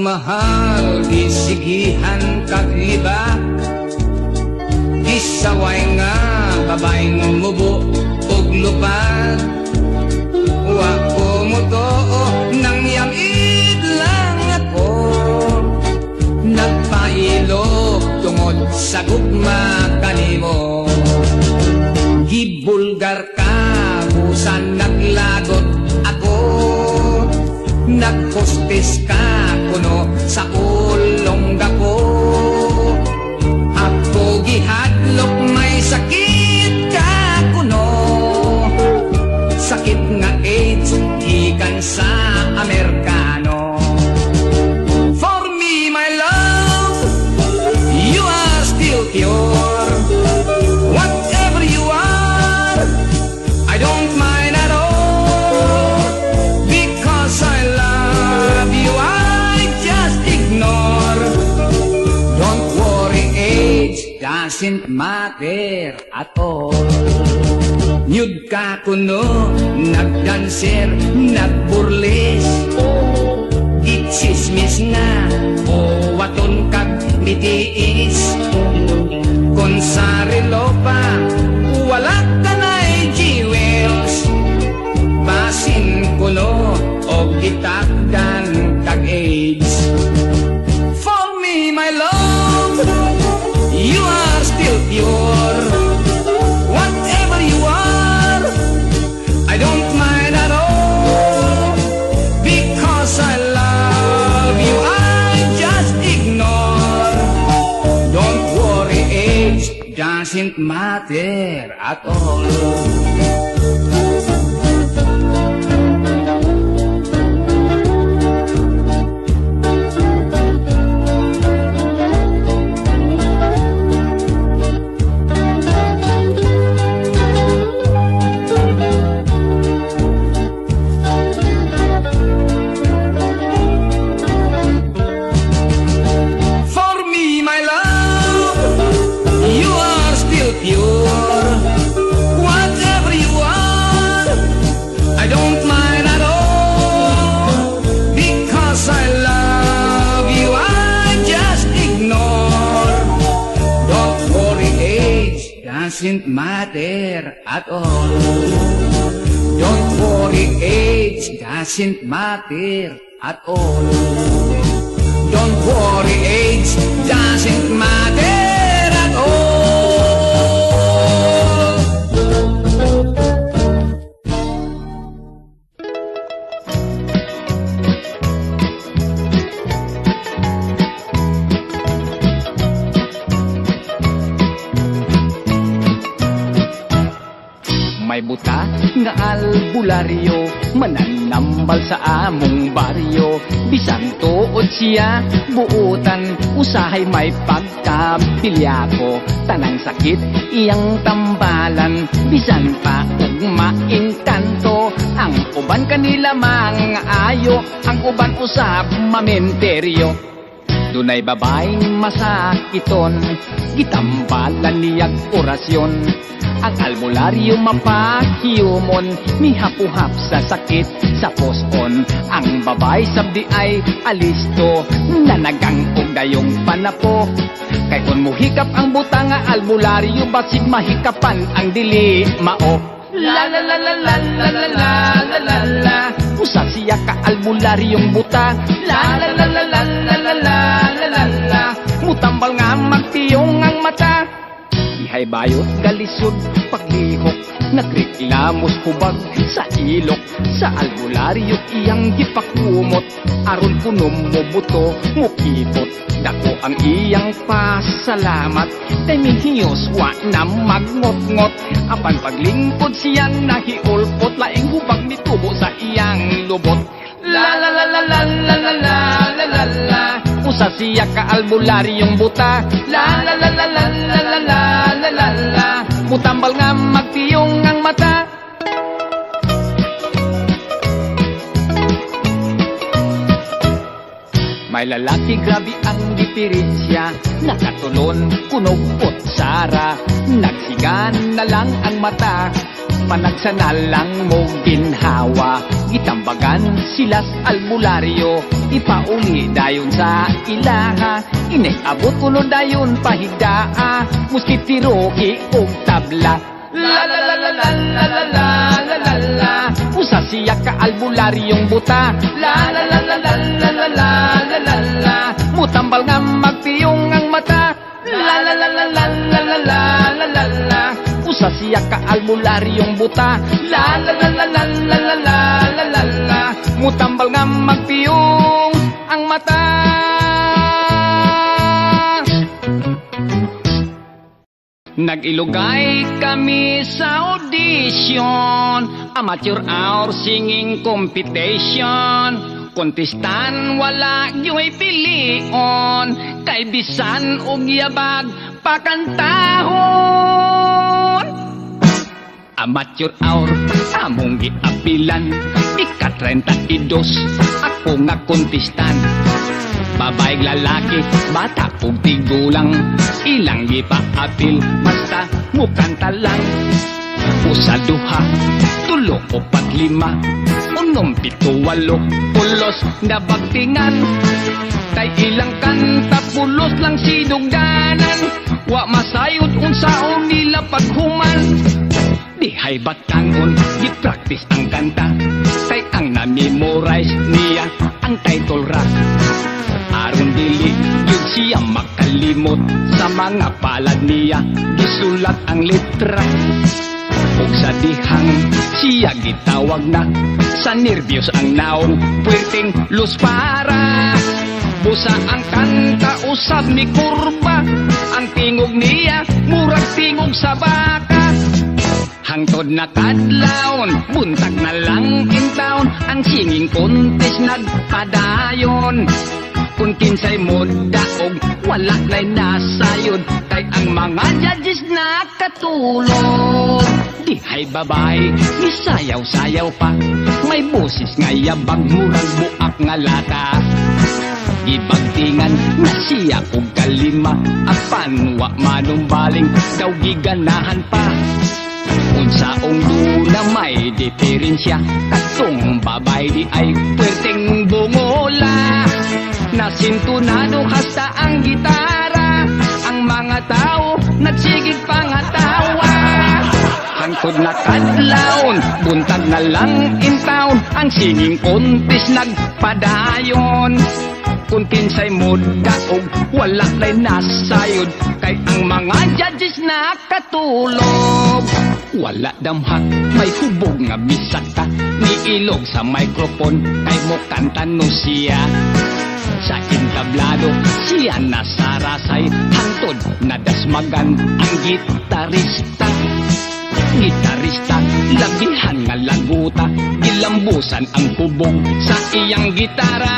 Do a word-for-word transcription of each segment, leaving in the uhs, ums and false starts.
mahal, isigihan kagiba. Isaway nga babaeng mubo ug lupad. Wa ko mo to nang yamid lang ako. Nagpailog tungod sa gugma kanimo. Gibulgar ka busan naglagot ako. Nagpostis ka kuno sa ulong dako. Ako gihadlok may sakit ka kuno. Sakit nga AIDS gikan sa Amerikano. For me my love, you are still pure. Whatever you are, I don't mind at all. Because I love you, I just ignore. Don't worry, age doesn't matter at all. Nyud ka kuno, nagdanser, nagburles. Gitsismis nga, o waton kag mitiis. Kung sa relo pa, wala ka na'y jewels. Basin kuno, o gitakdan kag AIDS. For me, my love, you are still pure. Whatever you are, I don't mind at all. Because I love you, I just ignore. Don't worry, age doesn't matter at all. Doesn't matter at all. Don't worry, age doesn't matter at all. Don't worry, age doesn't matter at all. May buta nga albularyo, mananambal sa among baryo. Bisan tuod siya, buutan, usahay may pagkapilya ko. Tanang sakit, iyang tambalan, bisan pa ug maingkanto. Ang uban kanila mga ayo, ang uban usab mamenteryo. Dunay babaeng masakiton, gitambalan niyag orasyon. Ang albularyo mapahiyumon, mihapuhap sa sakit sa poson. Ang babay sabdi ay alisto, nanagang og dayong panapo. Kay kun muhikap ang buta nga albularyo, basig mahikapan ang dili mao. La la la la la la la la la la la. Usa siya ka albularyong buta. La la la la la la la la la la la. Mutambal nga magtiyong ang mata. Ihay bayot galisod paglihok, nagreklamos hubag sa ilok. Sa albularyo iyang gipakumot, aron kunom mo buto mukipot. Dako ang iyang pasalamat, kay mihiyos wa na magngot-ngot. Apan paglingkod siya nahiulpot, laing hubag mitubo sa iyang lubot. La la la la la la la la la la la. Usa siya ka albularyong buta. La la la la la la la la la la la. Mutambal nga magtiyong ang mata. May lalaki grabe ang diferensya, nakatulon kunog pot sara. nagsigan na lang ang mata, panagsa na lang mo ginhawa. Gitambagan silas albularyo, ipauli dayon sa ilaha, inay-abot ulo dayon pahidaa, muskitiro iog tabla. La la la la la la la la la la la, usa siya ka albularyong buta. La la la la la la la la la la la, mutambal nga magpiyong ang mata. La la la la la la la la la la la, usa siya ka albularyong buta. La la la la la la la la la la la, mutambal nga magpiyong ang mata. Nag-ilugay kami sa audition, amateur hour singing competition. Kontestan wala yo'y pilion, kay bisan og yabag pakantahon. Amateur hour among giapilan, ika-trenta-dos ako nga kontestan. Babaeng lalaki, bata o tigulang, ilang gipa-apil, basta mukanta lang. Usa duha, tulo o pat lima, unom pito walo, pulos na bagtingan. Kay ilang kanta, pulos lang sinugdanan, wa masayod unsaon nila paghuman. Dihay batangon, di-practice ang kanta, kay ang na-memorize niya ang title rap. Aron dili yun siya makalimot, sa mga palad niya gisulat ang letra. Ug sa dihang siya gitawag na, sa nervyos ang naong puwerteng luz para. Busa ang kanta usab ni kurba, ang tingog niya murag tingog sa baka. Hangtod na kadlawon, buntag na lang in town, ang singing contest nagpadayon. Kung kinsay mo daog, wala na'y nasayod, kay ang mga judges nakatulog. Dihay babae, isayaw-sayaw pa, may boses nga yabag, murag buak nga lata. Gibagtingan na siya og kalima, apan wa manumbaling, daw giganahan pa. Unsaong duna may diferensya, katong babay di ay puwerteng bungola. Nasintunado hasta ang gitara, ang mga tao nagsigig pangatawa. Hangtod na kadlawon, buntag na lang in town, ang singing contest nagpadayon. Kung kinsay mo daog, wala na'y nasayod, kay ang mga judges nakatulog. Wala damhak, may hubog nga bisaka, ni ilog sa microphone, kay mo kanta no siya. Sa intablado, siya nasarasay, hangtod nadasmagan ang gitarista. Gitarista, labihan nga laguta, ilambusan ang kubog sa iyang gitara.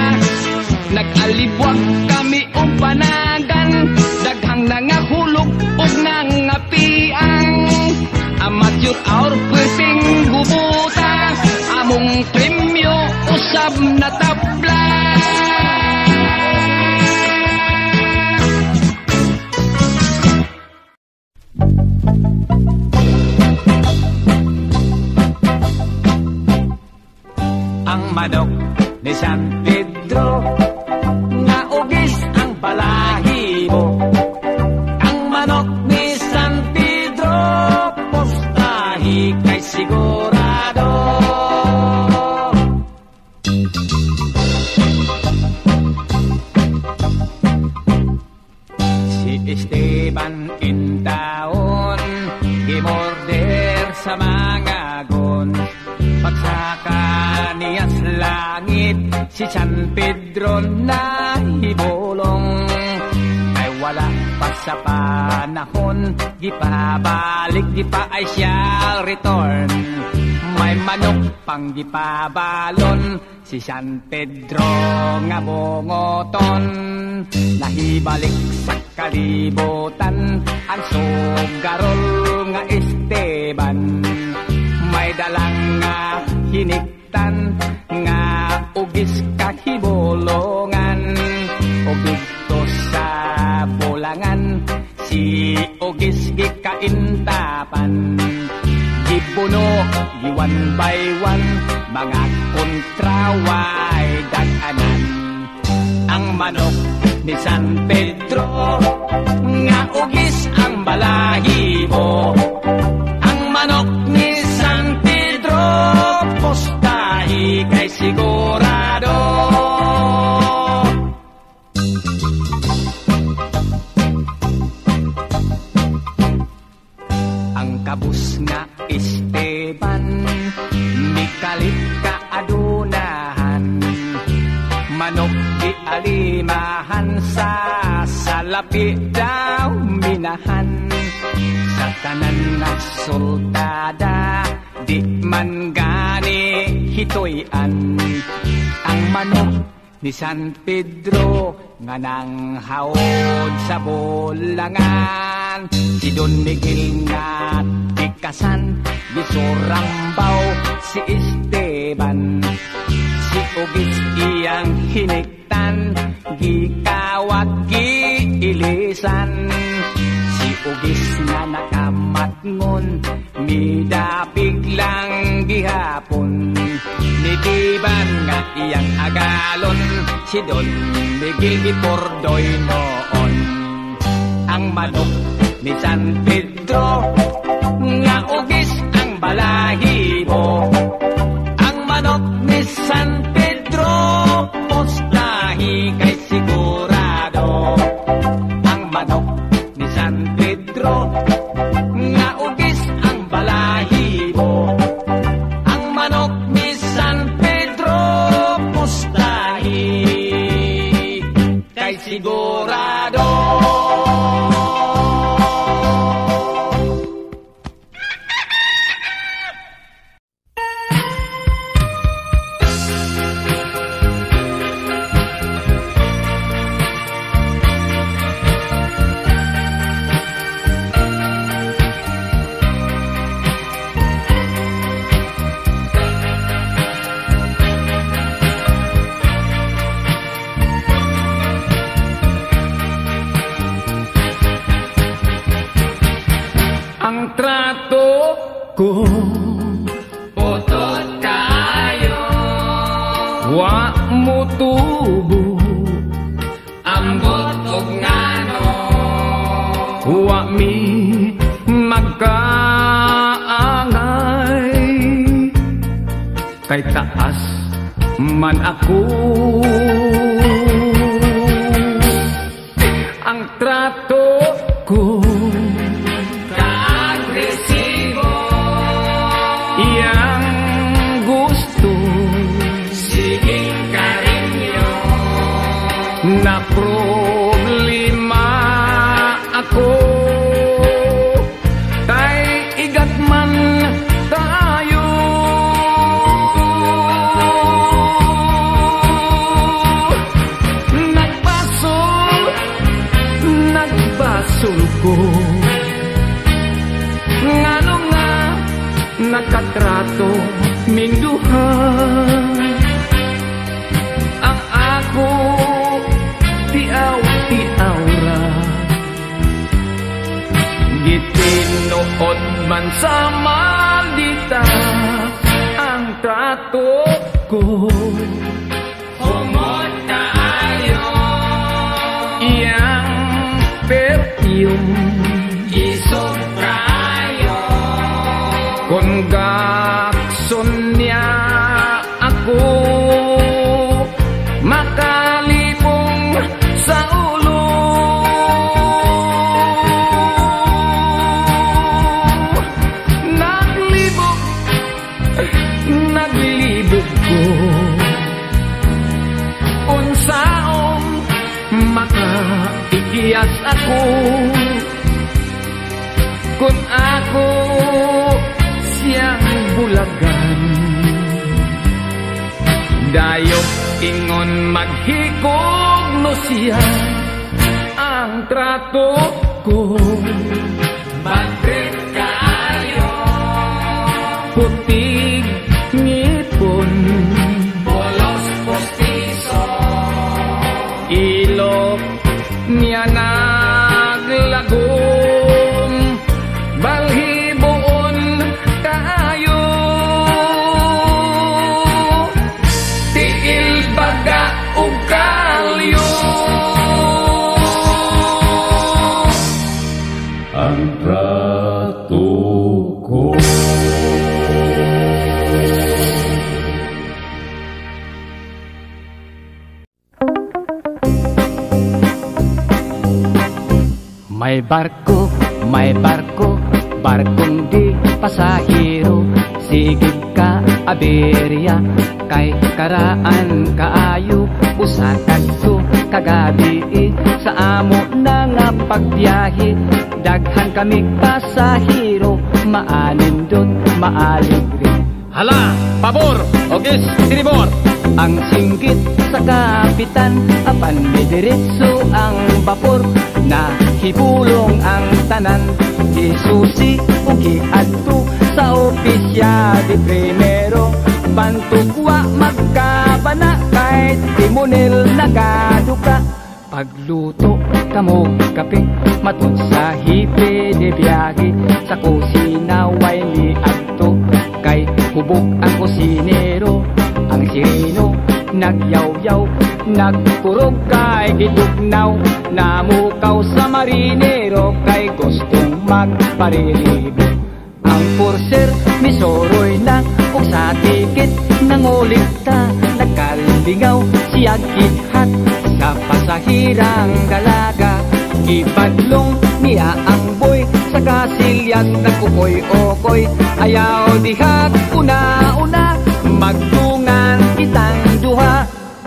Nag-alibwag kami o panagan, daghang nangahulog o nangapiang. Amateur hour pwedeng gubuta, among premyo usab na tabla. Ang manok ni San Pedro, nga ugis ang balahibo. Ang manok ni San Pedro, postahi kay sigurado. Si Esteban intaon, gimorder sa mga gon. Pagsaka niya sa langit, si San Pedro na hibulong. Ay wala pa sa panahon, di pa balik, di pa ay siya return. May manok pang di pa balon, si San Pedro nga bungoton. Nahibalik sa kalibutan, ang sugarol nga Esteban. May dalang nga hiniktan, nga ugis kahibulongan. O dito sa bulangan, si si Ogis gikaintapan. Gipuno, giwan by one, mga kontraway daganan. Ang manok ni San Pedro, nga ugis ang balahibo. Ang manok ni San Pedro, postahi kay sigurado. Ang kabus nga Esteban, mikalit ka adunahan. Manok di alimahan sa salapi daw minahan. Sa tanan na sultada, di man gani hitoyan. Ang manok ni San Pedro, nga nang haod sa bulangan. Si Don Miguel nga tikasan, gisurambaw si Esteban. Si Ogis iyang hiniktan, gikawat giilisan. Si Ogis na nakamatngon, midapig lang gihapon. Nitiban nga iyang agalon, si Don Miguel gipordoy noon. Ang manok ni San Pedro, nga ugis ang balahibo. Ang manok ni San Pedro, postahi kay sigurado. Ang manok ni San Pedro, nga ugis ang balahibo. Ang manok ni San Pedro, postahi kay sigurado. Ko Putot kayo, wa mo tubo, ambot og ngano. wa mi magkaangay. Kay taas man ako, ang trato ko na problema ako. Kay igat man tayo, nagbasol, nagbasol ko. Ngano nga nakatrato minduha. Ang ako tiaw-tiawra, gitinuod man sa maldita ang trato ko. Humot kayo, Iyang perfume isog kayo. kung gakson niya ako, makalipong sa ulo. Naglibog, naglibog ko. Unsaong makaikiyas ako, kung ako siyang bulagan. Dayok ingon maghikog no siya ang trato ko. Bagret kayo, Putig ngipon, polos postiso. ilok niya naglago. May barko, may barko, barkong di pasahero. Sigig ka aberya, kay karaan kaayo. Usatag ko kagabi, sa amo na nga pagbiyahe. Daghan kami pasahero, maanin dun, maaligre. Hala, pabor, ogis, tinibor. Ang singgit sa kapitan, apan may diretso ang bapor. Nahibulong ang tanan, isusi ugi adto sa opisya di primero. Bantukwa magkabana, kahit timunil nagaduka. Pagluto kamog kape, matun sa hipe de biyahe. Sa kusina way ni adto, kay hubog ang kusinero. Ang sireno nagyaw-yaw, nagkurog kay gitugnaw. Namukaw sa marinero, kay gustong magparilibo. Ang purser misoroy na, ug sa tikit nangulikta. Nagkalingaw siyag kithat sa pasahirang dalaga. Ibadlong niya ang boy sa kasilyas, nagkukoy-okoy. Ayaw dihat una-una, magtungan kitang duha.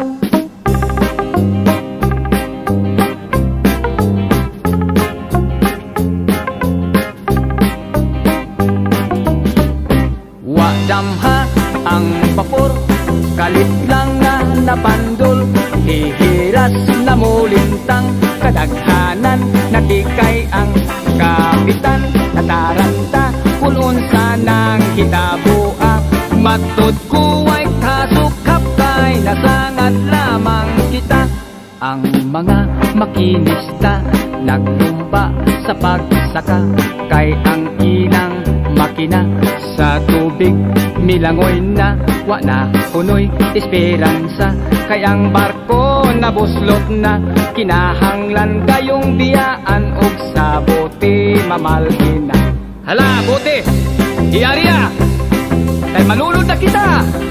Wadamha ang vapor, kalit lang na napandol. Hihiras na mulintang, kadaghanan nakikay ang kapitan. Nataranta kung unsa nang hitabua. Matod ko ay kasukap, kay nasangat lamang kita. Ang mga makinista nagtumba sa pagsaka, kay ang ilang makina sa tubig milangoy na. Wa na kunoy esperansa, kay ang barko nabuslot na. Kinahanglan kayong biyaan, og sa bote mamalhin na. Hala, bote, iarya, kay malulod na kita.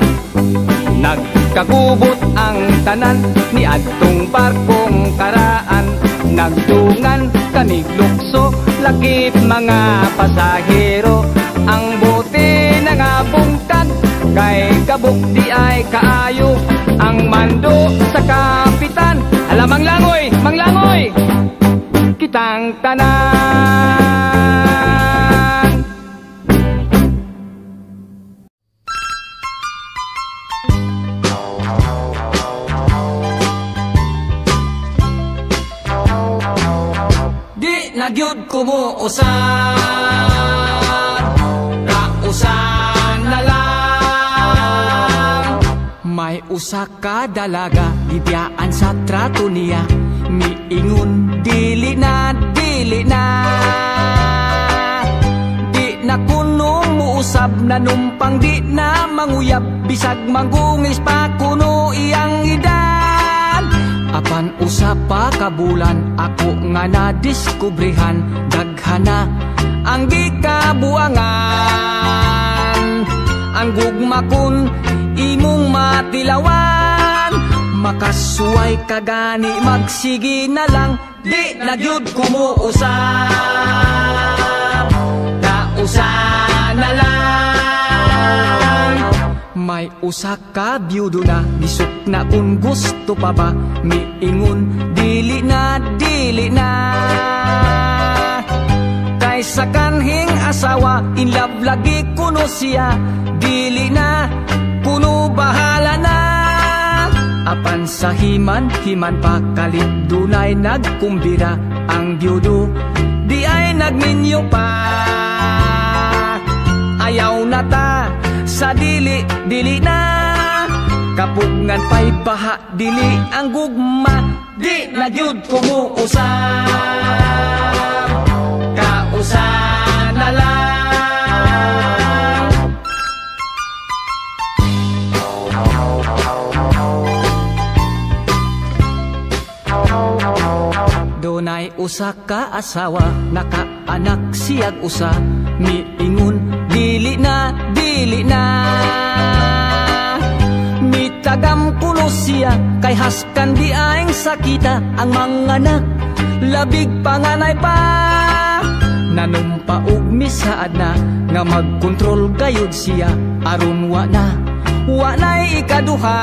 Nagkagubot ang tanan, ni adtong barkong karaan. Nagdungan kami lukso, lakip mga pasahero. Ang bote na nga bungkag, kay kabuk di ay kaayo. Ang mando sa kapitan, hala manglangoy, manglangoy, kitang tanan. Nagyod kumuusan, kausan na lang. May usa ka dalaga, gibiyaan sa trato niya. Miingon, dili na, dili na. Di na kuno muusab, nanumpang di na manguyab. Bisag manggungis pa kuno iyang idan. Apan usa pa kabulan, ako nga nadiskubrihan. Daghana ang gikabuangan. Ang gugma kun imong matilawan. Makasuway ka gani, magsigi na lang. Di na gyud kumuusap, kausan na lang. May usa ka byudo na, bisok na kung gusto pa ba. Miingon, dili na, dili na. Kaysa kanhing asawa, in love lagi kuno siya. Dili na, kuno bahala na. Apan sa himan, himan pa kalit, dunay nagkumbira. Ang byudo, di ay nagminyo pa. Ayaw na ta, sa dili, dili na. Kapugngan pa'y paha, dili ang gugma. Di na gyud kumuusap, kausan na lang. Dunay usa ka asawa, nakaanak siyag usa. Miingon, dili na, dili na. Mitagam kuno siya, kay haskan di aing sakita. Ang mga anak labig panganay pa. Nanumpa og misaad na nga magkontrol gayud siya aron wa na wa na'y ikaduha.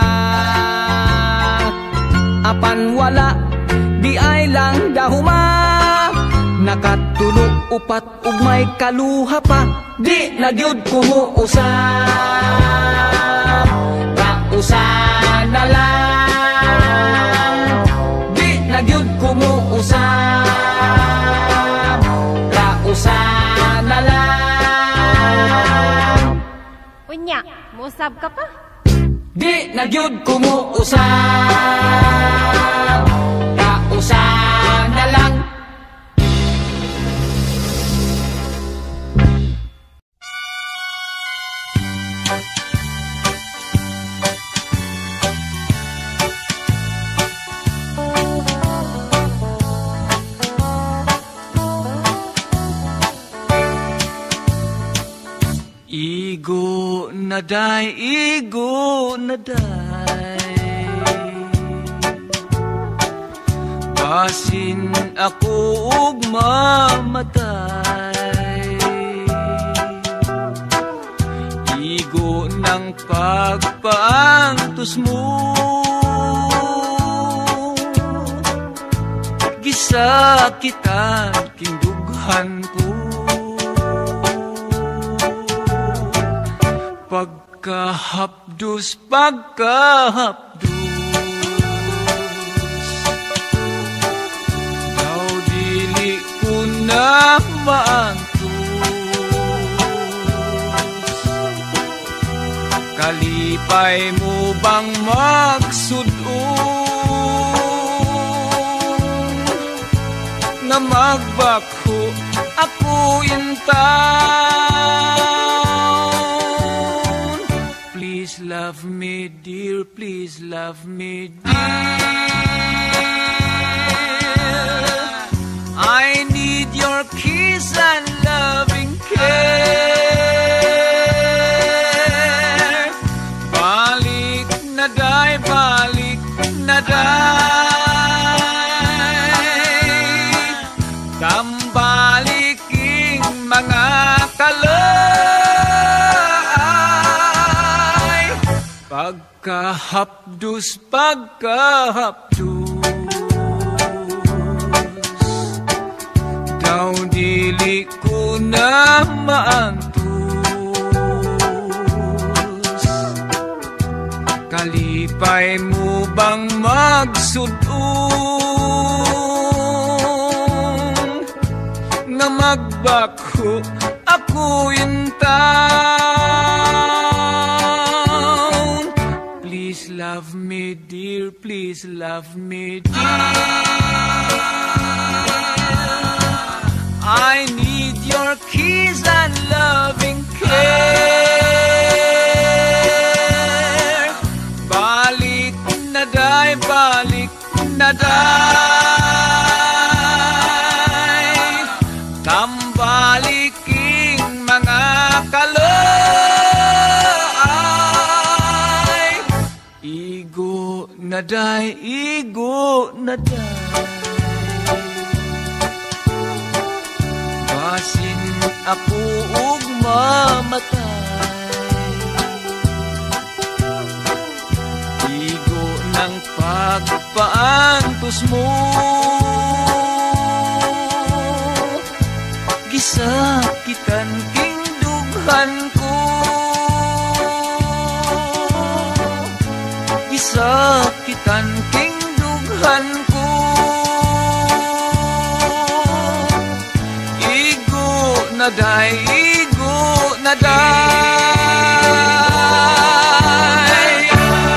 Apan wala di ay lang dahuma, nakatulo upat ug may kaluha pa. Di na gyud kumuusap, kausa na lang. Di na gyud kumuusap, kausa na lang. Unya, musab ka pa? Di na gyud kumuusap, kausa na lang. Igo na day, igo na day, basin ako ug mamatay. Igo ng pagpaangtos mo, gisakitan kindughan ko. Pagkahapdos, pagkahapdos, daw dili ko na maantos. Kalipay mo bang magsudon nga magbakho ako intan? Please love me, dear, please love me, dear. I need your kiss and loving care. Balik na day, balik na day, tambaliking mga kalay. Pagkahapdos, pagkahapdos, daw dili ko na maantos. Kalipay mo bang magsudon nga magbakho ako intan? Please love me, dear, please love me, dear. I need your kiss and loving care. Balik na day, balik na day, tambaliking mga kalay. Igo na day, igo na day, basin ako ug mamatay. Igo ng pagpaantos mo, gisakitan kindughan ko. Gisakitan kindughan ko. Na day, igo na day.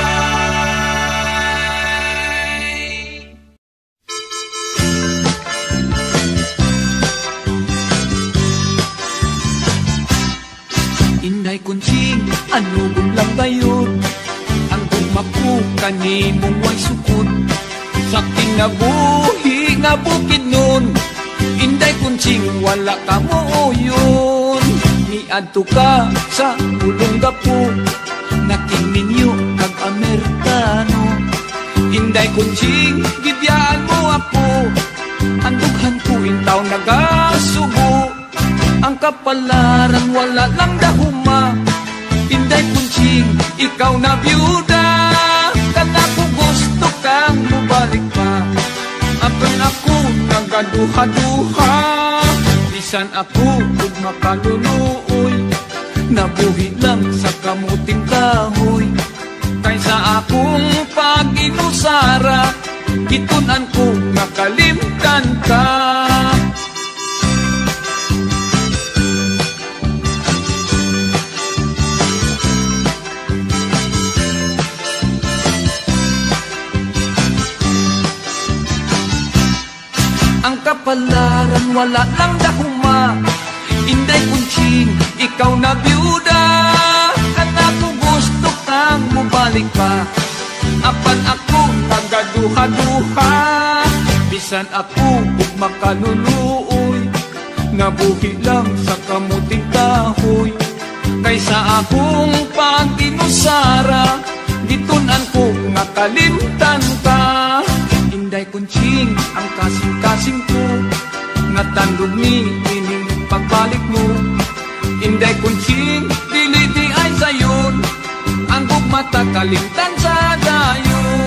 Inday kunching, ano lang gayud, ang gumaku kanimong way sukod sa kinabuhi nga bukid nun. Inday kunching, wala ka mo yun. Niadto ka sa pulong gapo, naking ninyo kag Amerikano. Inday kunching, gibiyaan mo ako, Andughan ko intaw nagasubo, ang kapalaran wala lang dahuma. Inday kunching, ikaw na byuda, kana ko gusto kang mubalik pa. Apan ako nagaduha-duha, bisan ako ug makalunuoy, nabuhi lang sa kamuting kahoy. Kaysa akong pag-inusara, gitunan ko nakalimtan ka. Ang kapalaran wala lang dahuma, inday kunching, ikaw na byuda, kana ko gusto kang mubalik pa. Apan ako nagaduha-duha, bisan ako ug makaluluoy, nabuhi lang sa kamuting kahoy. Kaysa akong pag-inusara, gitunan ko nakalimtan ka. Inday kunching, ang kasing-kasing ko, natandog ni ining pagbalik mo. Inday kunching, dili di ay sayon, ang gugmata kalimtan sa dayon.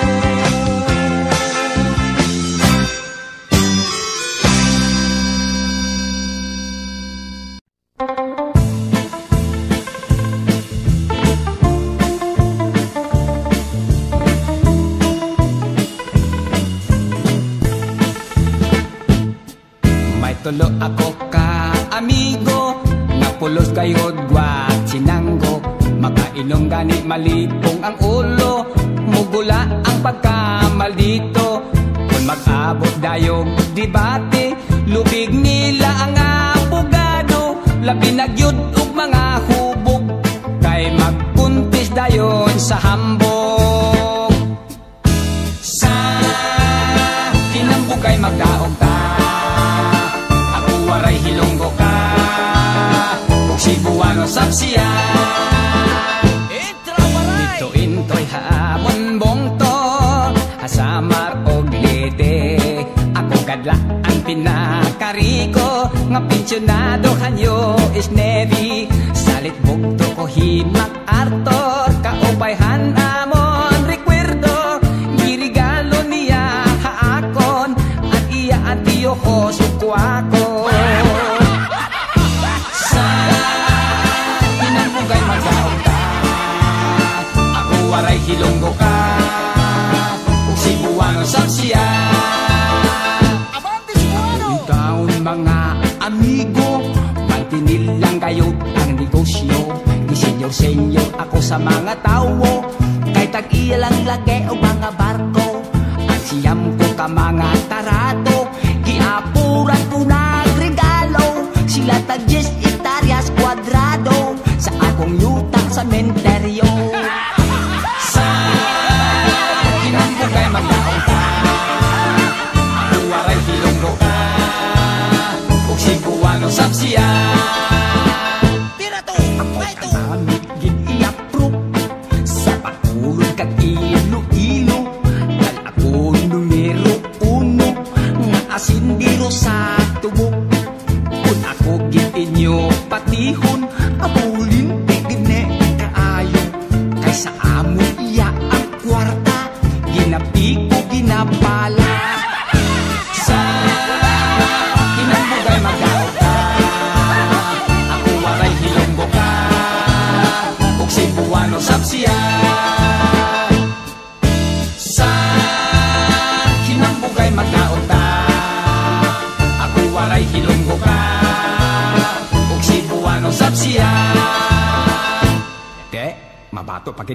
Tulo ako ka amigo, napulos kayod gwat sinanggo. Makainom gani malipong ang ulo, mugula ang pagkamaldito. Kung mag-abot dayog debate, lubig nila ang abogado. Labi nagyud ug mga hubog, kay magpuntis dayon sa hambog. Sa kinambog kay magdaog ta, waray hilonggo ka, kung Cebuano sapsiya. Dito into'y hamon bongto, hasamar og lete. Ako kadla ang pinakariko, nga pensyonado kanyo is Navy. Salit bugto ko himak Arthur, kaupayhan amon recuerdo. Girigalo niya haakon, at iya at iyo ko suko ako. Hilonggo ka, kung Cebuano sapsiya. Ang taon mga amigo, mantinil lang kayo ang negosyo. Gisenyor-senyor ako sa mga tawo, kay tag-iya lang lagi o mga barko. Ang siyam ko ka mga tarato, giapuran ko nagregalo. Sila tag-yes hectares kwadrado, sa akong yuta sa menteryo. Magdaong ka, ako waray hilonggo ka, kung Cebuano sapsiya. Tira to, ako katamit gin-i-approve, sa pakulong kag ilo-ilo. Dal ako numero uno, nga asindiro sa tubo. Kung ako gin-inyo patihon, abulin tigine kaayo. Kay sa amo iya ang kwarta, ginapi ko ginapala. Sa kinambugay magdaog ka, ako waray hilonggo ka, kung Cebuano sapsiya. Sa kinambugay magdaog ka, ako waray hilonggo ka, kung Cebuano sapsiya. Te, mabato pag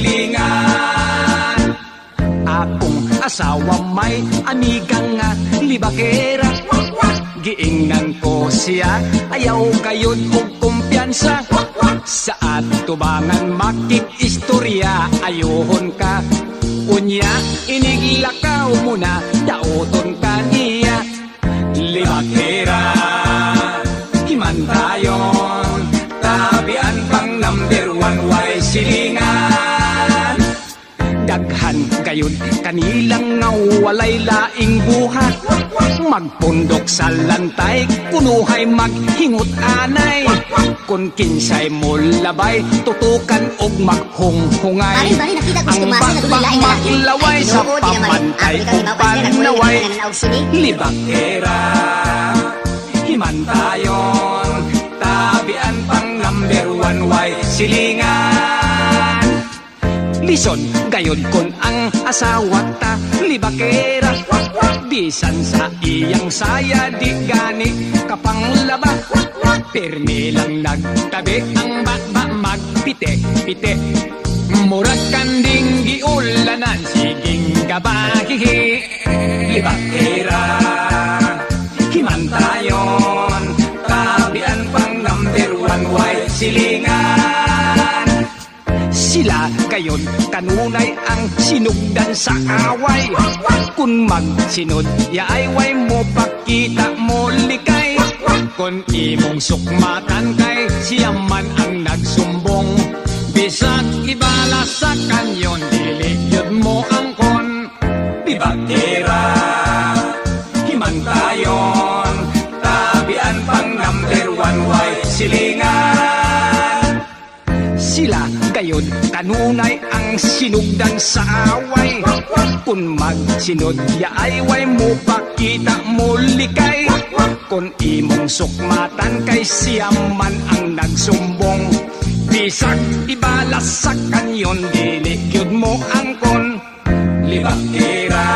silingan. Akong asawa may amigang nga libakera, giingnan ko siya, ayaw kayod og kumpiyansa. Sa atubangan makikistorya, ayohon ka. Unya, iniglakaw mo na, daoton ka niya. Libakera, himantayon, tabian pang number one, way silingan. Daghan gayon kanilang nga walay laing buhat, magpundok sa lantay, kunuhay maghingot anay. Kung kinsay mo labay, tutukan og maghunghungay. Bari, bari, nakita ko si Ang Tumasi na tumilaing lalaki. maglaway sa Ay, tinuod, di naman. pamantay Ang kung ikaw ni panaway. Bapay, sila, sila, Libakera, himantayon, tabian pang number one, way silingan. Lison, gayon kon ang asawa ta, libakera. Bisan sa iyang saya, di gani kapang laba. Pirmi lang nagtabi, ang baba magpite-pite. Murag kanding giulanan, siging gabahihi. Libakera, himantayon, tabian pang number one, way silingan. Sila gayon kanunay ang sinugdan sa away. Kung magsinod, yaay way mo pakita mo likay. Kung imong sukmatan kay siya man ang nagsumbong, bisag ibala sa kanyon, diligyod mo ang kon. Libakera, himantayon, tabian pang number one, way silingan. Sila gayon kanunay ang sinugdan sa away. Kung magsinod, yaay way mo pakita mo likay. Kung imong sukmatan kay siya man ang nagsumbong, bisag ibalas sa kanyon, diligyod mo ang kon. Libakera,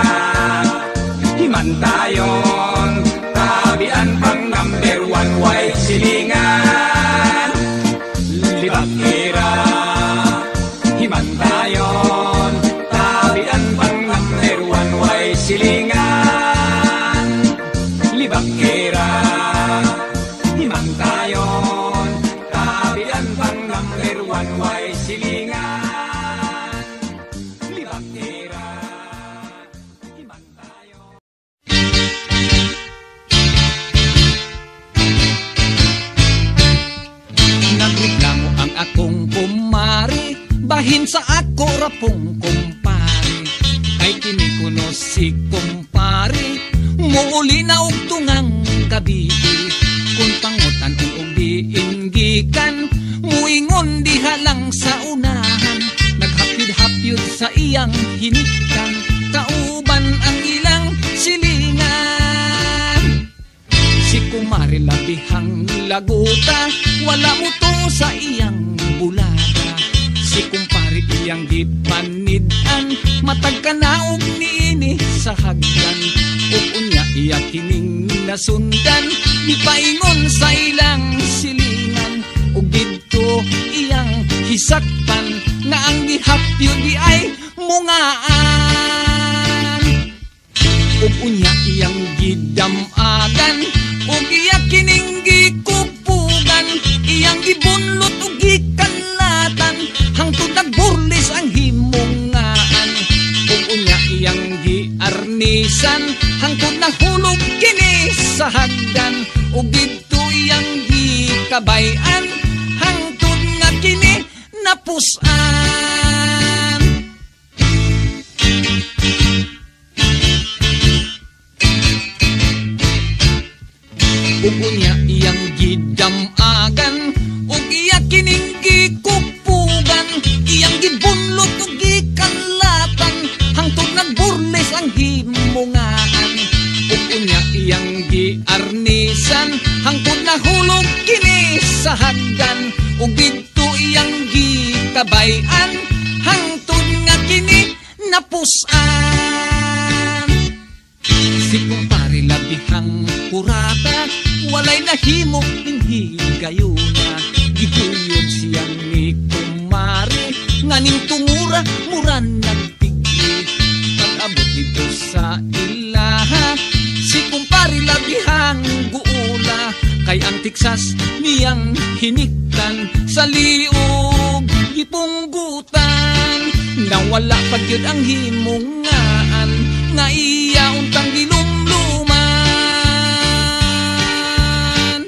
himantayon, tabian pang number one, way silingan. Libakera, himantayon, tabian pang number one, way silingan. Libakera, himantayon, tabian pang number one, way silingan. Libakera, himantayon. Nagreklamo ang akong kumari, bahin sa ako rapong kumpare. Ay kini kuno si kumpare, muuli na og tungang gabi. Kung pangutan og diinggikan, muingon diha lang sa unahan. Naghapyod-hapyod sa iyang hinikan, kauban ang ilang silingan. Si kumari labihang laguta, wala mo to sa iyang bulaga. Si kumpari iyang gipanidan, matag ka na og niini sa hagdan. Ug unya iya kining nasundan, di paingon sa ilang silingan. Ug didto iyang hisakpan, na ang gihapyo di ay mungaan. Ug unya iyang gidamagan, ug iya kining gikupugan. Iyang gibunlot ug gikanlatan, hangtod nagburlis ang himungaan. Ug unya iyang giarnisan, hangtod nahulog kini sa hagdan. Ug didto iyang gikabayan, hangtod nga kini napusan. Ug unya iyang gidamagan, ug iya kining gikupugan. Iyang gibunlot ug gikanlatan, hangtod nagburles ang himungaan. Ug unya iyang giarnisan, hangtod nahulog kini sa hagdan. Ug didto iyang gikabayan, hangtod nga kini napusan. Si kumpare labihang kurata, walay nahimo ning higayuna. Giguyod siyang ni kumare, nganing tumura wala pagyud ang himungaan nga iya untang ginumluman.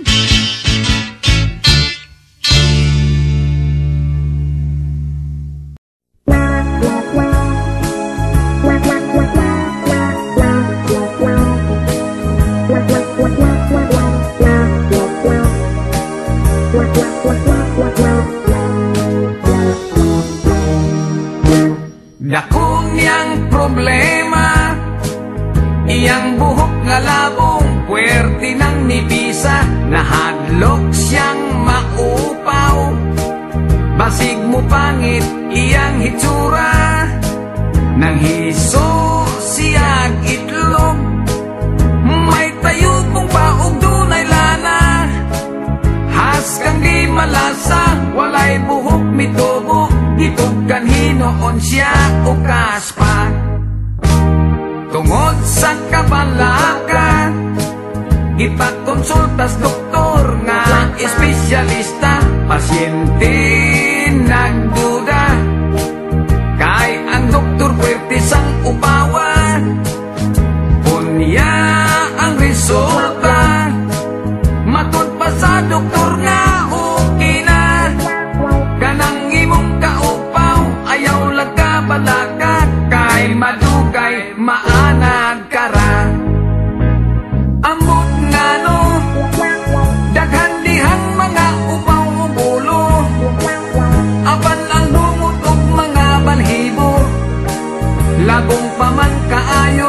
Dako niyang problema, iyang buhok nga labong, puwerte ng nibisa, nahadlok siyang maupaw. Basig mo pangit iyang hitsura, nang hiso siyag itlog. May tayog mong paog dunay lana, has kang di malasa, walay buhok mitubo. Itog kanhinoon siya o kaspa. Tungod sa kabalaka, ipakonsultas doktor nga espesyalista. Pasyente nagduda, kay ang doktor puwerte sang upawa. Unya ang resulta, matud pa sa doktor nga okay na. Kanang imong kaupaw, ayaw lagkabalaka, kay madugay maanag kara. Ambot nga no, daghan dihang mga upaw o bulo, apan ang bungot og mga balhibo, labong pa man kaayo.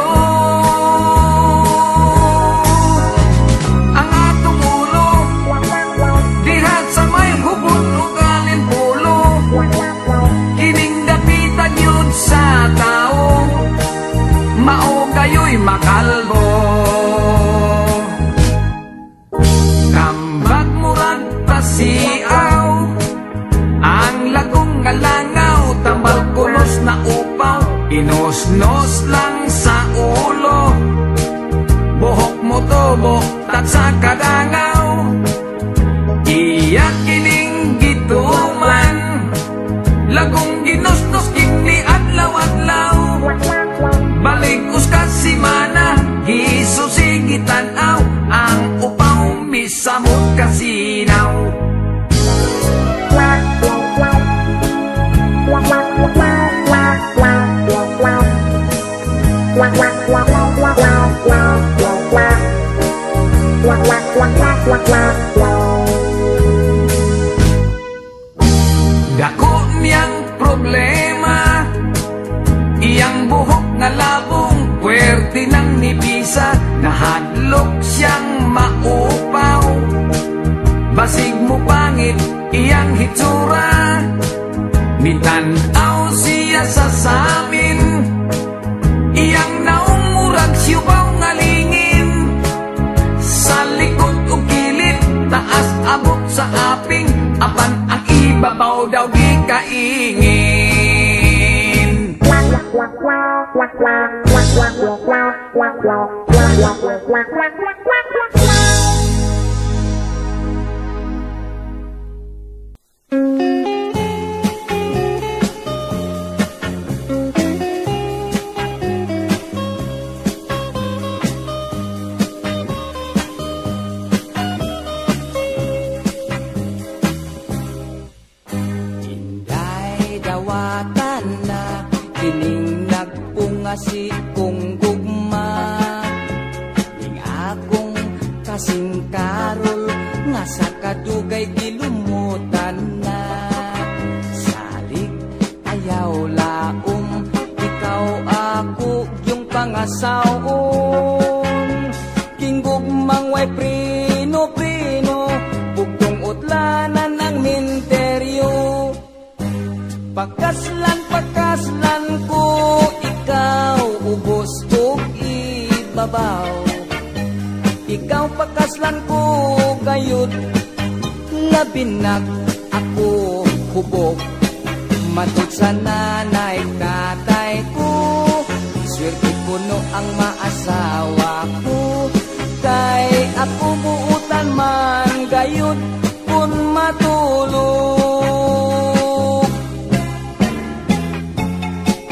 Ang atong ulo, diha sa may hubot o galin pulo, kining dapitan yun sa tao, mao kayo'y makalbo. Kambag murag pasiaw, ang lagong nga langaw, tambal kulos na upaw, inosnos lang sa ulo. Buhok mo tubo, tat sa kadangaw, iyak kining gituman, lagong ginosnos kini adlaw-adlaw. Baligos ka si mana, giso sige tanaw, ang upaw misamot kasinaw. Dako niyang problema, iyang buhok nga labong, puwerte ng nibisa, nahadlok siyang maupaw. Basig mo pangit iyang hitsura, mitanaw siya sa samin, iyang naumurag siyubaw nga lingin. Sa likod o kilid, taas abot sa aping, apan ang ibabaw daw di kaingin. Inday dawatan na kining nagpungasi kong gugma, ning akong kasing karol nga sa kadugay gilumutan na. Salig ayaw laom, ikaw ako yung pangasawon, king gugmang way prino-prino, bugtong utlanan ang minteryo. Pagkaslan, pagkaslan ko, ikaw ubos o ibabaw. Ikaw pagkaslan ko, gayud labinag ako hubog. Matod sa nanay tatay ko, swerte ko no ang maasawa ko. Kay ako buutan man gayud kun matulog.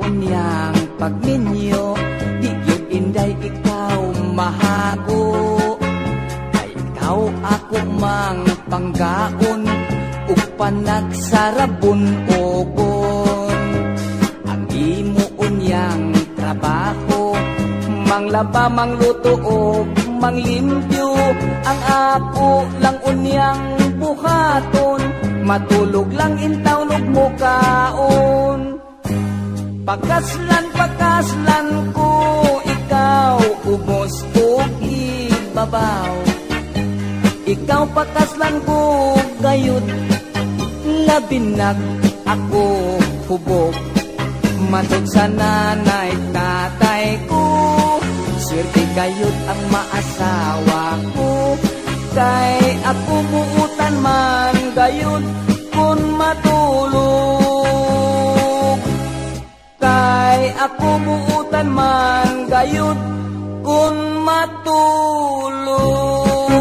unyang pagminyo, di yun inday ikaw mahago. Ay ikaw ako mang panggaon, ug panagsarabon ogon. Ang imo unyang trabaho, manglaba, mangluto o manglimpyo. Ang ako lang unyang buhaton, matulog lang intawnog mo kaon. Pagkaslan, pagkaslan ko ikaw, ubos o ibabaw. Ikaw pagkaslan ko gayud, labinag ako hubog. Matod sa nanay tatay ko, swerte gayud ang maasawa ko. Kay ako buutan man gayud kun matulog. Kay ako buutan man gayud kun matulog.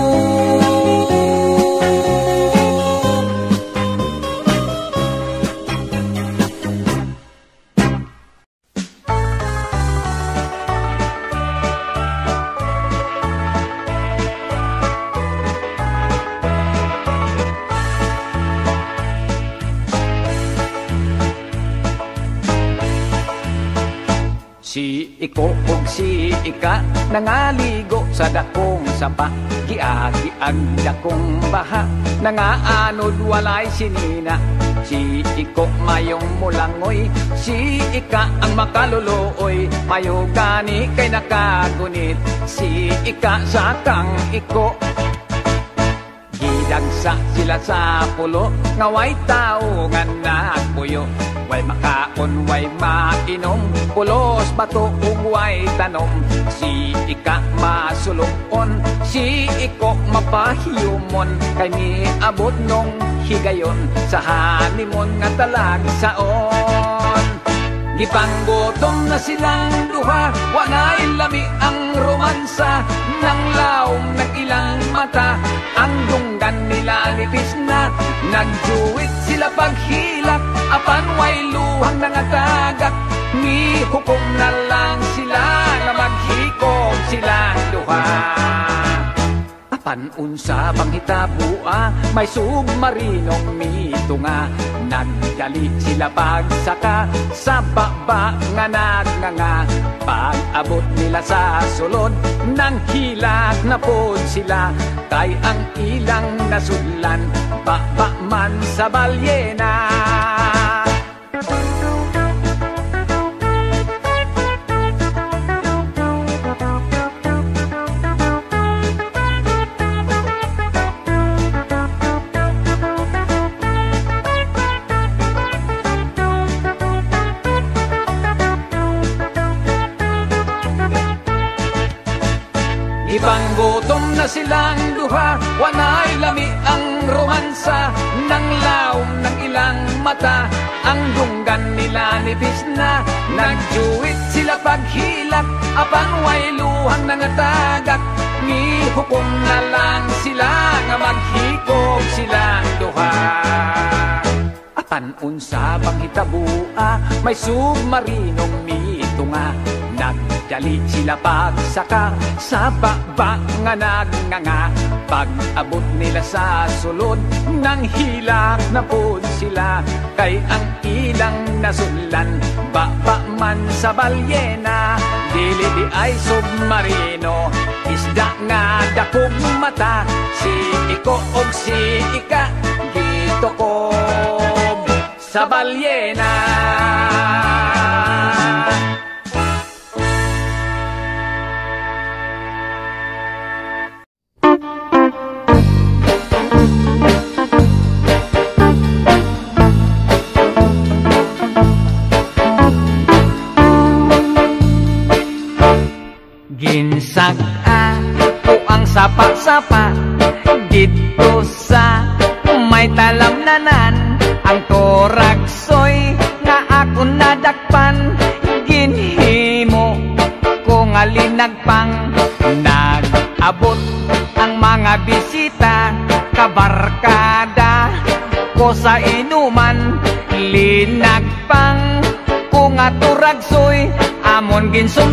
Si iko ug si ika nangaligo sa dakong sapa, giagi-ag dakong baha, nangaanod walay sinina. Si iko mayong mulangoy, si ika ang makaluluoy, mayo gani kay nakagunit. Si ika sa kang iko, gidagsa sila sa pulo, nga way tao nga nagpuyo. Way makaon, way mainom, pulos bato ug way tanom. Si ika masulukon, si iko mapahiyumon, kay miabot nung higayon sa hanimon nga talagsaon. Gipanggutom na silang duha, wanay lami ang romansa, nang laom ng ilang mata, ang dunggan nila nipis na. Nagjuwit sila paghilak, apan way luhang nangatagak, ni hukom na lang sila na maghikog silang duha. Apan unsa bang hitabua, may submarinong mitunga, nagdali sila pagsaka sa baba nga nagnganga. Pag-abot nila sa sulod, nang hilak na pod sila, kay ang ilang nasudlan, baba man sa balyena. Ipanggutom na silang duha, wanay lami ang romansa, nang laom ng ilang mata, ang dunggan nila nipis na. Nagjuwit sila paghilak, apan way luhang nangatagak, ni hukom na lang sila nga maghikog silang duha. Apan unsa bang hitabua, may submarinong mitunga, nagdali sila pagsaka sa baba nga nagnganga. Pag-abot nila sa sulod, nang hilak na pod sila, kay ang ilang nasunlan, baba man sa balyena. Dili di ay submarino, isda nga dakog mata, si iko og si ika gitukob sa balyena. Ginsag-a ko ang sapa-sapa dito sa may talamnanan. Ang toraksoy nga ako nadakpan, ginhimo ko nga linagpang. Nag-abot ang mga bisita, kabarkada ko sa inuman, linagpang ko nga ato ragsoy amon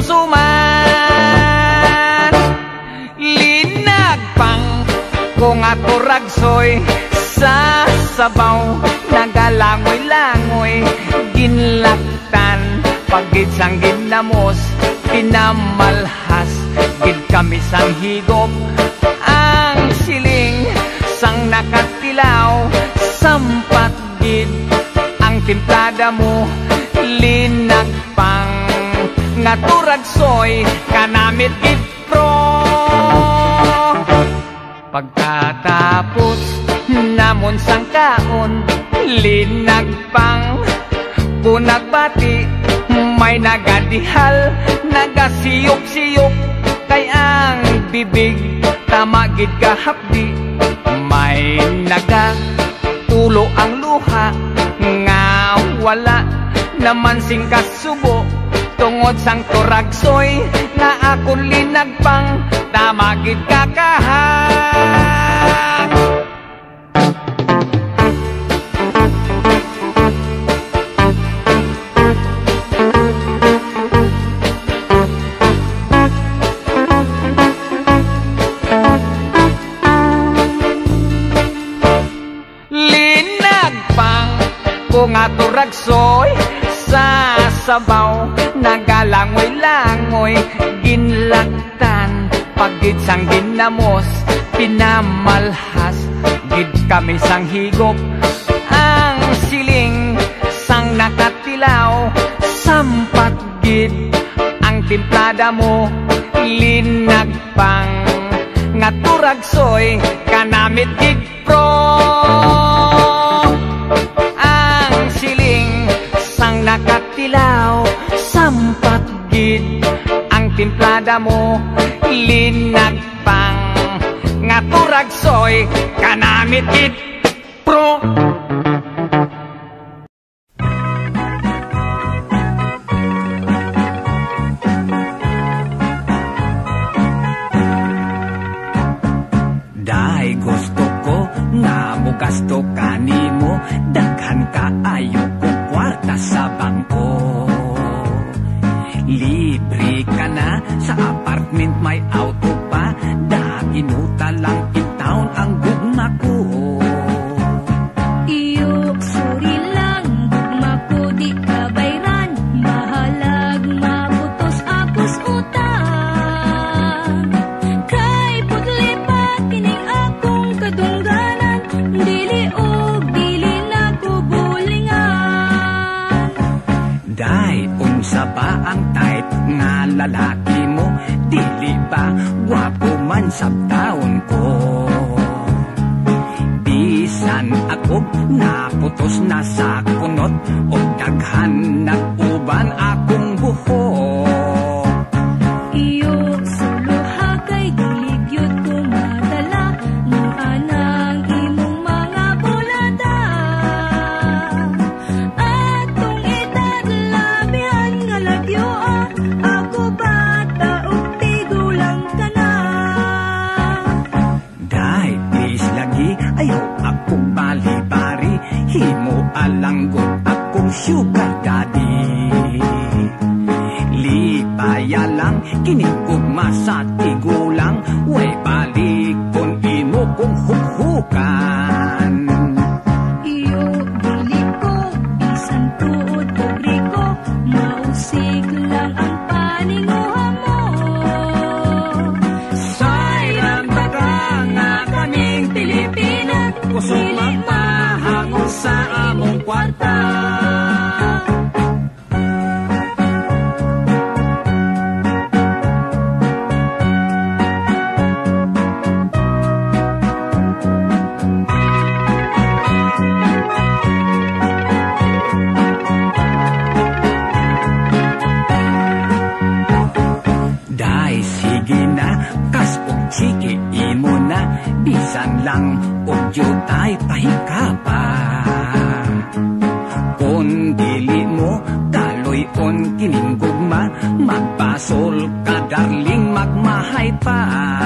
ginsumsuman. Linagpang kung ato ragsoy sa sabaw nagalangoy-langoy ginlaktan pagid sang ginamos pinamalhas gid kami sang higop ang siling sang nakatilaw sampat gid ang timplada mo linagpang nga turagsoy kanamit gid pro. Pagkatapos namon sang kaon linagpang kung nagbati may nagadihal nagasiyop-siyop kay ang bibig tamagid kahapdi may nagatulo ang luha nga wala naman sing kasubo tungod sang turagsoy nga akon linagpang tamagid kakahak. Kung ato ragsoy sa sabaw nagalangoy-langoy ginlaktan pagid sang ginamos pinamalhas gid kami sang higop ang siling sang nakatilaw sampat gid ang timplada mo linagpang nga turagsoy kanamit gid pro. Nakatilaw sampat gid ang timplada mo linagpang nga turagsoy kanamit gid pro. Dahil gusto ko nga mo gasto kanimo daghan ka ayo kwarta sa bangko. Libre ka na sa apartment may auto pa daginuta lang in town ang gugma ko. Iyo suri lang gugma ko di kabayran mahalag maputos apos utang kay putlipat kining akong kadungganan dili og dili na ko bulingan. Day, unsa ba ang type nga lalaki mo? Dili ba gwapo man sabtaon ko? Bisan ako naputos na sa kunot o daghan nag-uban akong buhok. Iyo suluha kay diligyod ko madala nung anang imong mga bulada. Atong edad labihan nga lagyo ah, ako bata ug tigulang ka na. Day, please lagi ayaw akong bali-bari himo alanggot akong sugar daddy. Lipaya lang kinigugma sa tigulang way balik kon imo kong hukhukan. Iyo dili ko bisan tuod og riko mausig lang ang paninguha mo. Sayang taga nga kaming Pilipino kusog magpahangon sa among kwarta. Day, sige na, kas og chiki imo na, bisan lang og jutay pahikapa. Kung dili mo, kaloy-on kining gugma, magpasol ka darling, magmahay pa.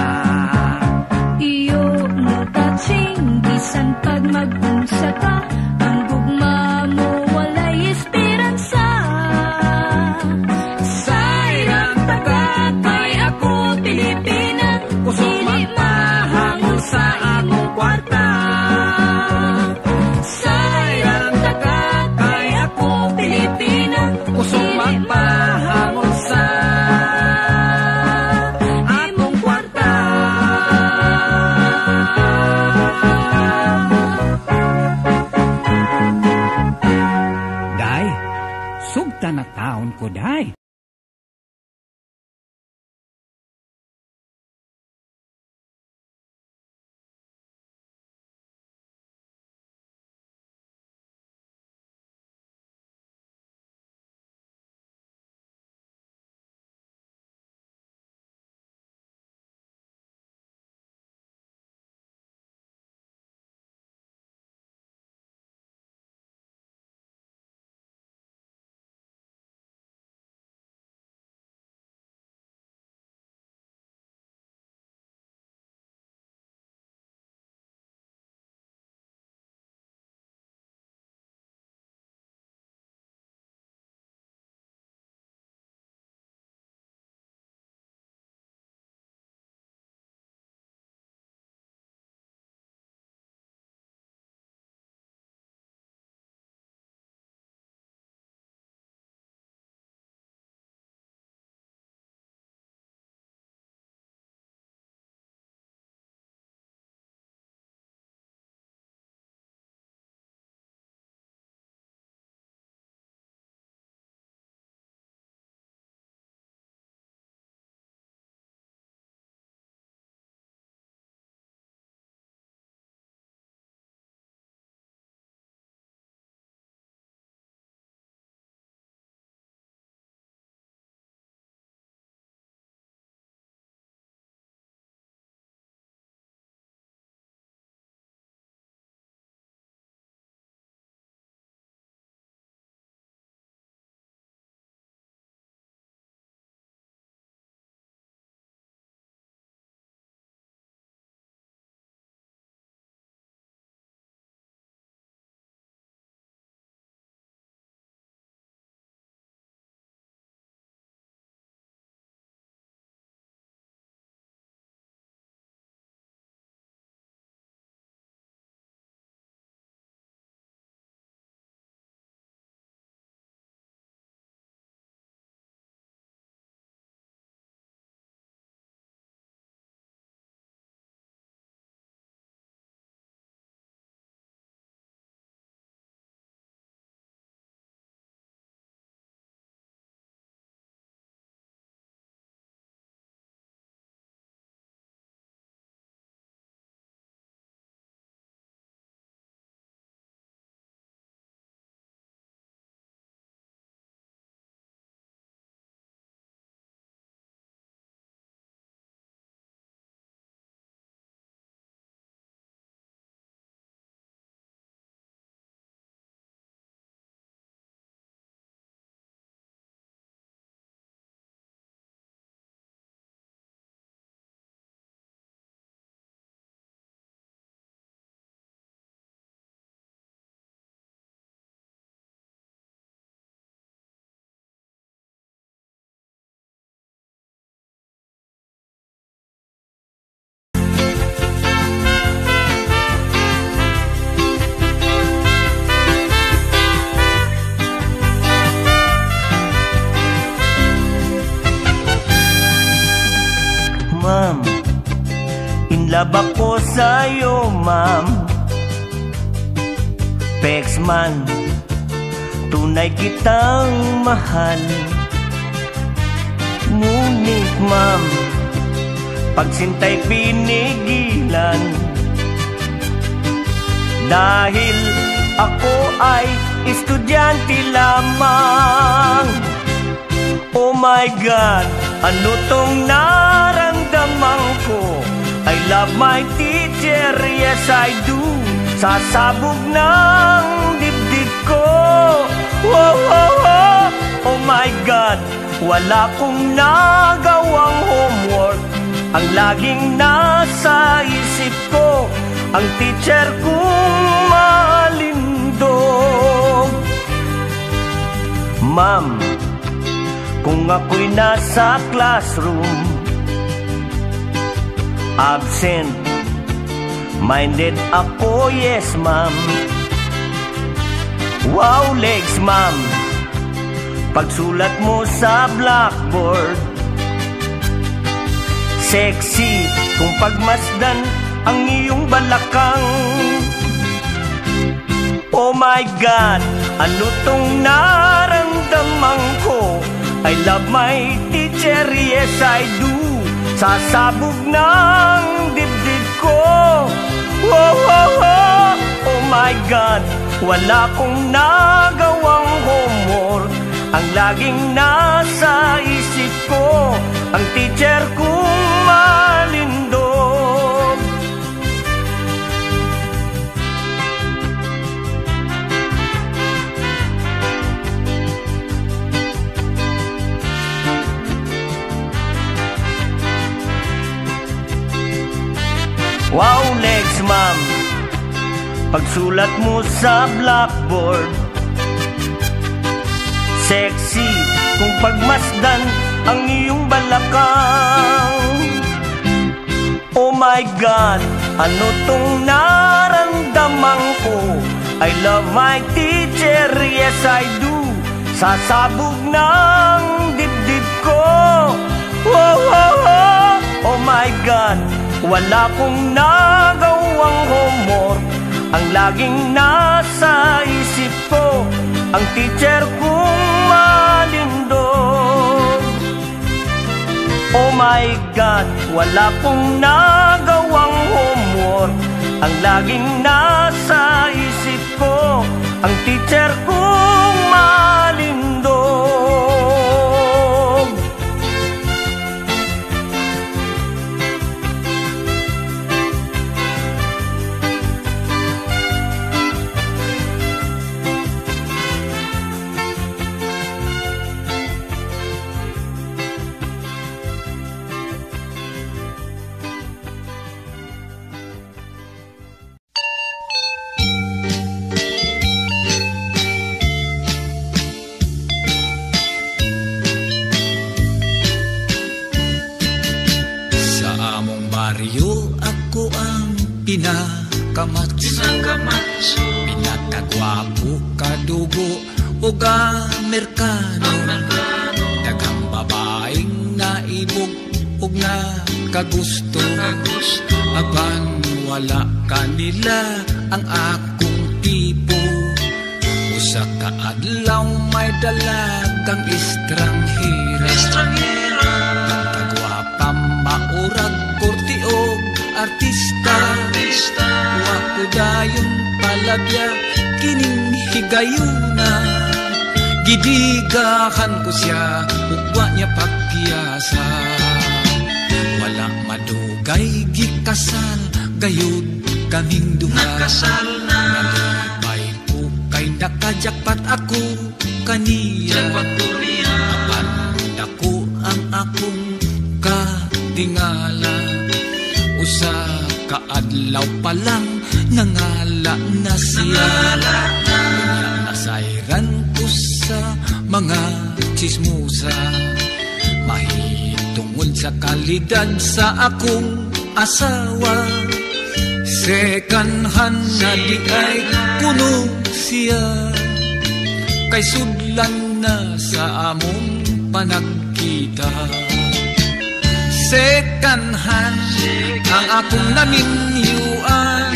Iyo no touching bisan pag mag-unsa ka ang gugma mo walay esperansa. taon ko, day. Ma'am, in love ako sa'yo, ma'am. Pex man, tunay kitang mahal. Ngunit ma'am, pagsintay pinigilan. Dahil ako ay estudyante lamang. Oh my God, ano tong naramdaman ko? I love my teacher, yes I do. Sasabog ng dibdib ko. Oh, oh, oh, oh my God, wala kong nagawang homework. Ang laging nasa isip ko, ang teacher kong malindog. Ma'am, kung ako'y nasa classroom, absent minded ako, yes ma'am. Wow legs ma'am, pagsulat mo sa blackboard. Sexy kung pagmasdan ang iyong balakang. Oh my God, ano tong naramdaman damang ko. I love my teacher, yes I do. Sa sabog ng dibdib ko. Oh, oh, oh, oh my God, wala kong nagawang homework. Ang laging nasa isip ko, ang teacher kong malindog. Wow, legs ma'am, pagsulat mo sa blackboard, sexy kung pagmasdan ang iyong balakang. Oh my God, ano tong naramdaman ko? I love my teacher, yes I do. Sa sabog ng dibdib ko. Oh, oh, oh, oh my God, wala kong nagawang homework. Ang laging nasa isip ko, ang teacher kong malindog. Oh my God, wala kong nagawang homework. Ang laging nasa isip ko, ang teacher kong malindog. Pinakamatso, pinakagwapo, kadugo o Amerikano. Daghang babaeng naibog o nga kagusto. Aban wala kanila ang akong tipo. Usa ka adlaw may dalagang estranghera. Ang kagwapa maurag kortiog artista. Wa ko dayon palabya kining higayuna. Gidigahan ko siya ugwa niya pagkiyasa. Wala madugay gikasal gayud kaming duha. Nakasal na nalipay ko kay nakajakpat ako kaniya. Apan dako ang akong katingala. Usa kaadlaw pa lang nangala na siya. Unya nasayran ko sa mga chismosa. Mahitungod sa kalidad sa akong asawa. Second hand na di ay kuno siya. Kay sudlan na sa among panagkita. Second hand ang akong naminyuan.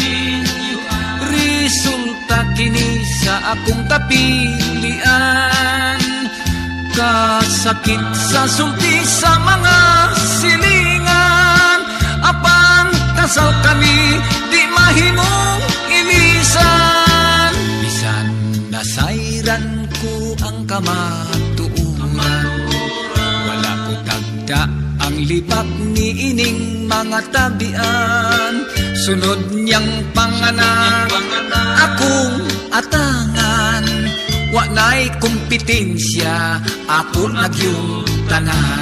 Resulta kini sa akong kapilian. Kasakit sa sulti sa mga silingan. Apan kasal kami di mahimong ilisan. Bisan nasayran ko ang kamatuuran. Wala ko tagda ang lipat ni ining mga tabian. Sunod niyang panganak akong atangan. Wa na'y kompetensya ako nagyong tanan.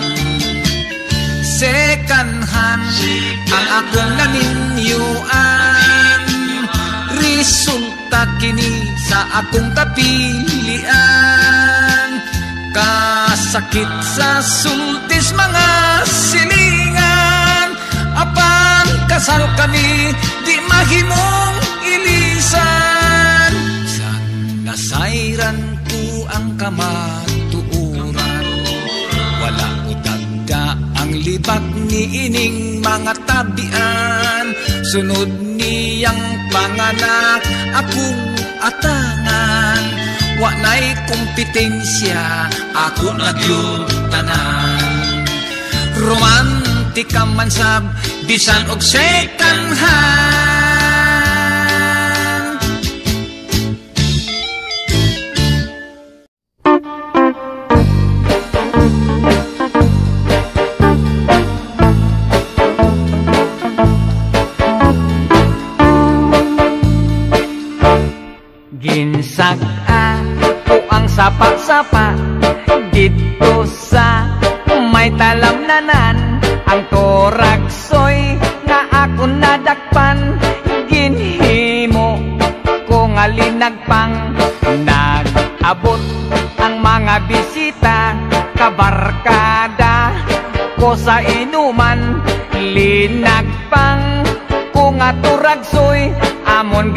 Second hand ang akong naminyuan. Resulta kini sa akong kapilian. Kasakit sa sultis mga silingan. Apan kasal kami di mahimong ilisan. San nasayran ko ang kamatuuran. Wala ko tagda ang libak ni ining mga tabian. Sunod niyang panganak akong atangan. wa na'y kompetensya, ako nagyud tanan. Romantika man sab, bisan og second hand. Ginsag-a ko ang sapa-sapa dito sa may talamnanan. Ang toragsoy nga ako nadakpan, ginhimo ko nga linagpang. Nag-abot ang mga bisita, kabarkada ko sa inuman. Linagpang ko nga turagsoy, amon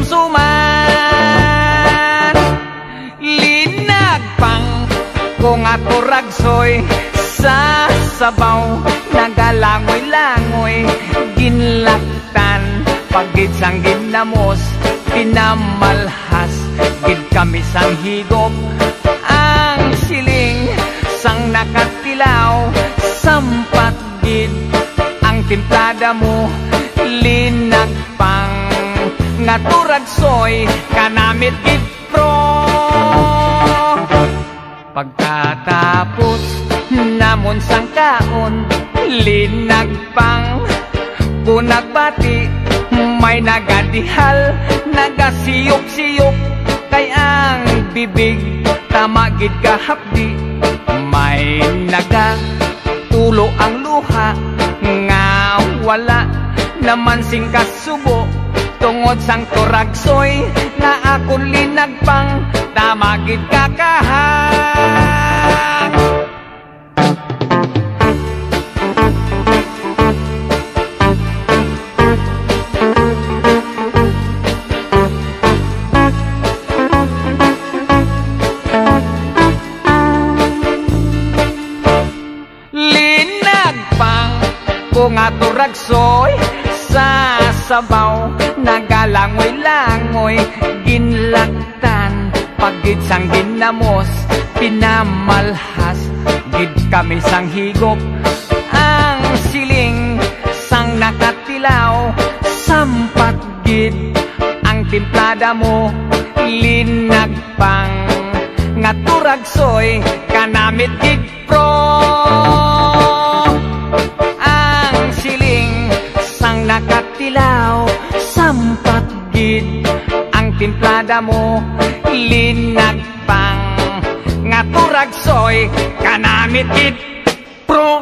ginsumsuman. Linagpang ko nga turagsoy, sa sabaw nagalangoy-langoy. Ginlaktan pagid sang ginamos, pinamalhas gid kami sang higop. Ang siling sang nakatilaw, sampat gid ang timplada mo. Linagpang nga turagsoy, kanamit gid pro. Pagkatapos namon sang kaon, linagpang punagbati, may nagadihal, nagasiyok-siyok, kay ang bibig tamagid kahapdi. May nagatulo ang luha, nga wala naman sing kasubo, tungod sang turagsoy na akon linagpang, tamagid kakahag. Nga turagsoy, sa sabaw nagalangoy-langoy. Ginlaktan pagid sang ginamos, pinamalhas gid kami sang higop. Ang siling sang nakatilaw, sampat gid ang timplada mo. Linagpang nga turagsoy, kanamit gid pro. Nakatilaw, sampat gid ang timplada mo. Linagpang nga turagsoy, kanamit gid pro.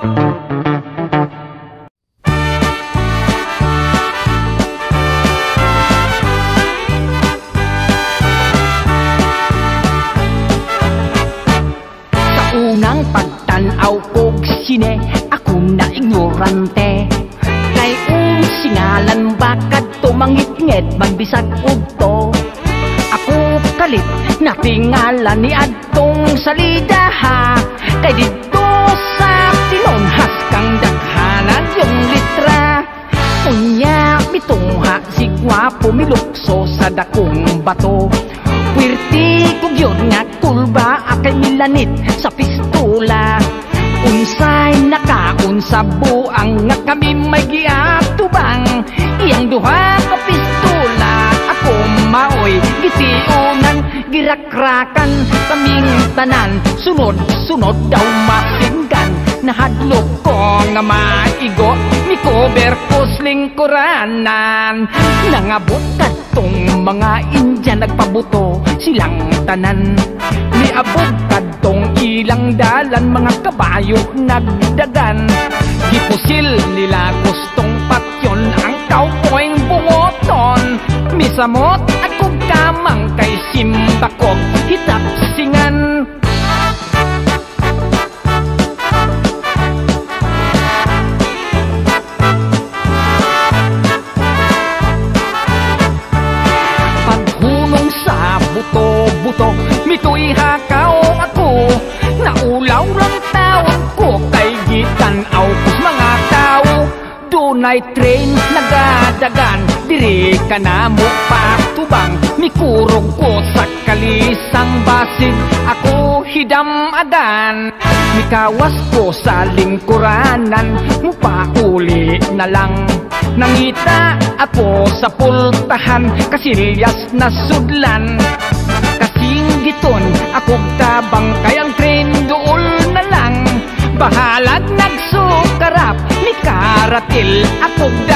Sa unang pagtanaw kog sine, ako na ignorante. Kay um singalan bakad tumangit-ngit magbisag ugto. Ako kalit na tingalan ni adtong salida ha. Kay dito sa tinonhas kang daghanan yung litra. Unya mitungha si gwapo milukso sa dakong bato. Puwerti kog yun nga kulba akay milanit sa pistola. Unsay nakaon sa buang nga kami may giatubang. Iyang duha ka pistola ako maoy gitiunan. Girakrakan kaming tanan, sunod-sunod daw masinggan. Nahadlok ko nga maigo, ni cover ko lingkuranan. Nangabot kadtong mga Indian nagpabuto silang tanan. Niabot kadtong ilang dalan, mga kabayo nagdagan. Gipusil nila gustong patyon ang cowboy bungoton. Misamot ako kamang kay simbakog hitapsingan. Paghunong sa buto-buto, mito'y hakaw ako. Naulaw lang taon ko kay gitanaw kus mga tao. Dunay train nagadagan, diri ka na mo patubang. Mikurog ko sa kalisang basig, ako hidam adan. Mikawas ko sa lingkuranan, mupauli na lang. Nangita ako sa pultahan, kasilyas na sudlan. Kasinggiton akong tabang, kayang train dool na lang. Bahalag nagsukarap, mikaratil akong